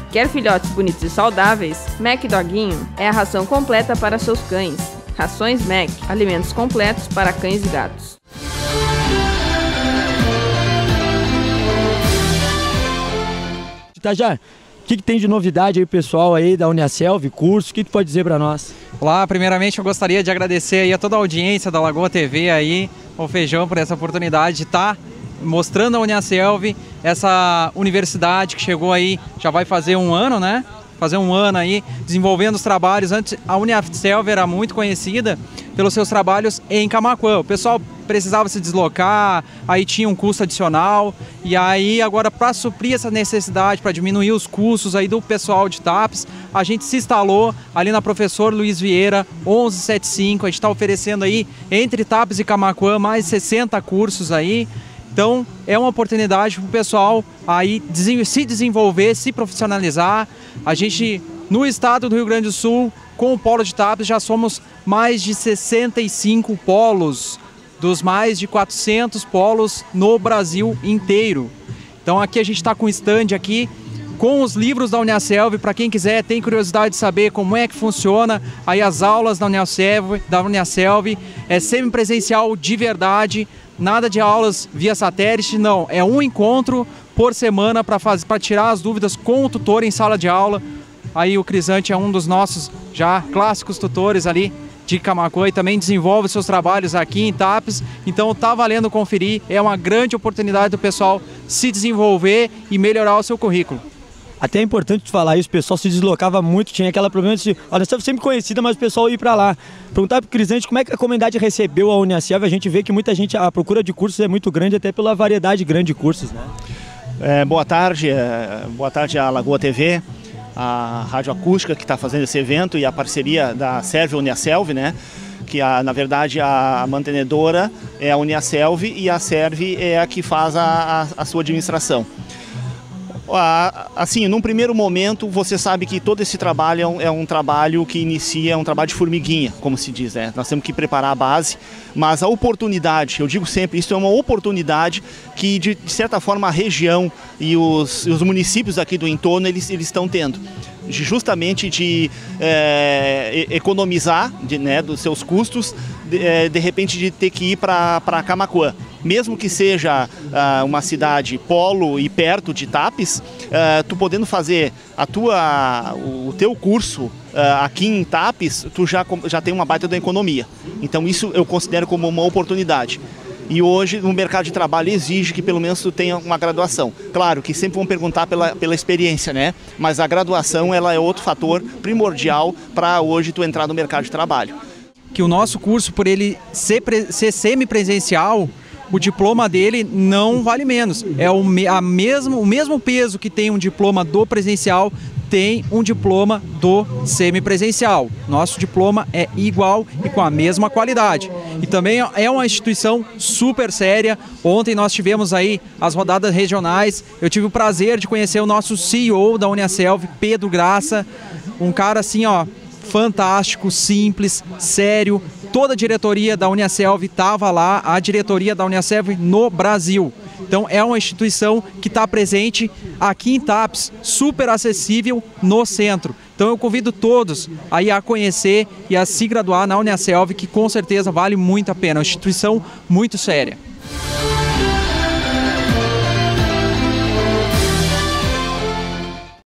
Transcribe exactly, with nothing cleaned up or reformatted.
Quer filhotes bonitos e saudáveis? Mac Doguinho é a ração completa para seus cães. Rações Mac, alimentos completos para cães e gatos. Tajá, o que, que tem de novidade aí, pessoal aí da Uniaselv, curso, o que, que pode dizer para nós? Olá, primeiramente eu gostaria de agradecer aí a toda a audiência da Lagoa T V aí, ao Feijão, por essa oportunidade de estar mostrando a Uniaselv, essa universidade que chegou aí, já vai fazer um ano, né? Fazer um ano aí, desenvolvendo os trabalhos. Antes a Uniaselv era muito conhecida pelos seus trabalhos em Camaquã. O pessoal precisava se deslocar, aí tinha um custo adicional, e aí agora para suprir essa necessidade, para diminuir os custos aí do pessoal de TAPES, a gente se instalou ali na Professor Luiz Vieira onze setenta e cinco, a gente está oferecendo aí entre TAPES e Camaquã mais sessenta cursos aí. Então é uma oportunidade para o pessoal aí se desenvolver, se profissionalizar. A gente, no estado do Rio Grande do Sul, com o polo de TAPES, já somos mais de sessenta e cinco polos, dos mais de quatrocentos polos no Brasil inteiro. Então aqui a gente está com o stand aqui, com os livros da Uniaselv, para quem quiser, tem curiosidade de saber como é que funciona aí as aulas da Uniaselv, da Uniaselv, é semipresencial de verdade, nada de aulas via satélite, não, é um encontro por semana para para tirar as dúvidas com o tutor em sala de aula. Aí o Crisante é um dos nossos já clássicos tutores ali de Camaquã e também desenvolve seus trabalhos aqui em TAPES, então tá valendo conferir, é uma grande oportunidade do pessoal se desenvolver e melhorar o seu currículo. Até é importante falar isso, o pessoal se deslocava muito, tinha aquela problema de, olha, você é sempre conhecida, mas o pessoal ia para lá. Perguntar para o Crisante como é que a comunidade recebeu a Uniaselv, a gente vê que muita gente, a procura de cursos é muito grande, até pela variedade grande de cursos, né? É, boa tarde, é, boa tarde à Lagoa T V, a Rádio Acústica que está fazendo esse evento e a parceria da Serv Uniaselv, né? Que a, na verdade a mantenedora é a Uniaselv e a Serv é a que faz a, a, a sua administração. Assim, num primeiro momento, você sabe que todo esse trabalho é um, é um trabalho que inicia, é um trabalho de formiguinha, como se diz, né? Nós temos que preparar a base, mas a oportunidade, eu digo sempre, isso é uma oportunidade que, de, de certa forma, a região e os, os municípios aqui do entorno, eles, eles estão tendo. Justamente de é, economizar de, né, dos seus custos, de, é, de repente de ter que ir para Camaquã. Mesmo que seja uh, uma cidade polo e perto de TAPES, uh, tu podendo fazer a tua, o teu curso uh, aqui em TAPES, tu já, já tem uma baita da economia. Então isso eu considero como uma oportunidade. E hoje o mercado de trabalho exige que pelo menos tu tenha uma graduação. Claro que sempre vão perguntar pela, pela experiência, né? Mas a graduação ela é outro fator primordial para hoje tu entrar no mercado de trabalho. Que o nosso curso, por ele ser, ser semipresencial, o diploma dele não vale menos. É o, a mesmo, o mesmo peso que tem um diploma do presencial, tem um diploma do semipresencial. Nosso diploma é igual e com a mesma qualidade. E também é uma instituição super séria. Ontem nós tivemos aí as rodadas regionais. Eu tive o prazer de conhecer o nosso C E O da Uniaselv, Pedro Graça. Um cara assim, ó, fantástico, simples, sério. Toda a diretoria da Uniaselv estava lá, a diretoria da Uniaselv no Brasil. Então é uma instituição que está presente aqui em TAPES, super acessível no centro. Então eu convido todos aí a conhecer e a se graduar na Uniaselv, que com certeza vale muito a pena, é uma instituição muito séria.